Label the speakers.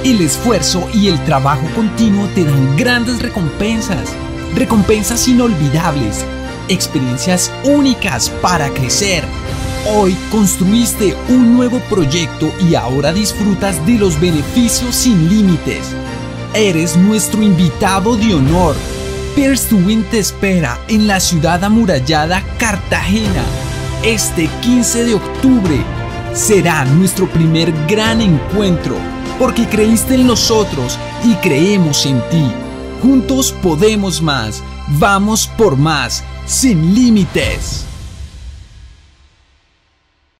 Speaker 1: El esfuerzo y el trabajo continuo te dan grandes recompensas, recompensas inolvidables, experiencias únicas para crecer. Hoy construiste un nuevo proyecto y ahora disfrutas de los beneficios sin límites. Eres nuestro invitado de honor. Pierce to Win te espera en la ciudad amurallada Cartagena. Este 15 de octubre será nuestro primer gran encuentro, porque creíste en nosotros y creemos en ti. Juntos podemos más. Vamos por más, sin límites.